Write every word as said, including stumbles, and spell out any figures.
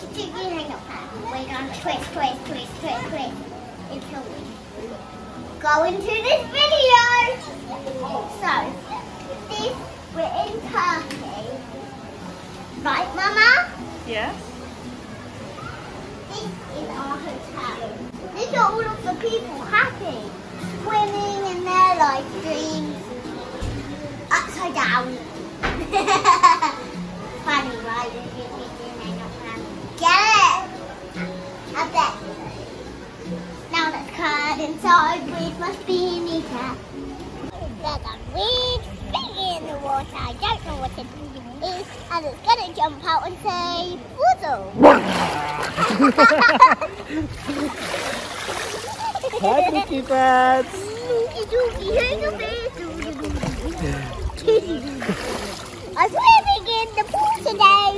Sticky hang up hand. We're gonna twist, twist, twist, twist, twist until we go into this video. So, this we're in Turkey, right, Mama? Yes. This is our hotel. Look at all of the people happy, swimming in their life dreams, upside down. Funny, right? If you didn't hang up hand. Get it? I bet. Now let's cut inside. Weed must be neater. There's a weird thing in the water. I don't know what it is, and it's gonna jump out and say, "Wuzzle." Hi, Pinky Pets. Dookie dookie, hang a bit. I'm swimming in the pool today.